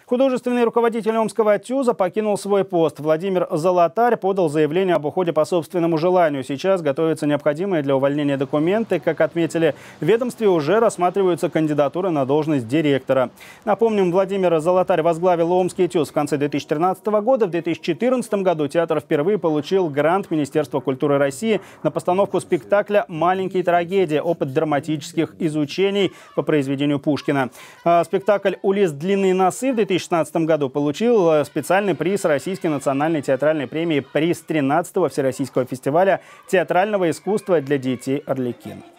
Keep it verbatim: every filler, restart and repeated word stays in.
Художественный руководитель Омского ТЮЗа покинул свой пост. Владимир Золотарь подал заявление об уходе по собственному желанию. Сейчас готовятся необходимые для увольнения документы. Как отметили в ведомстве, уже рассматриваются кандидатуры на должность директора. Напомним, Владимир Золотарь возглавил Омский ТЮЗ в конце две тысячи тринадцатого года. В две тысячи четырнадцатом году театр впервые получил грант Министерства культуры России на постановку спектакля «Маленькие трагедии. Опыт драматических изучений» по произведению Пушкина. Спектакль «Улис длинные носы» в две тысячи шестнадцатом году получил специальный приз Российской национальной театральной премии, приз тринадцатого Всероссийского фестиваля театрального искусства для детей «Арлекин».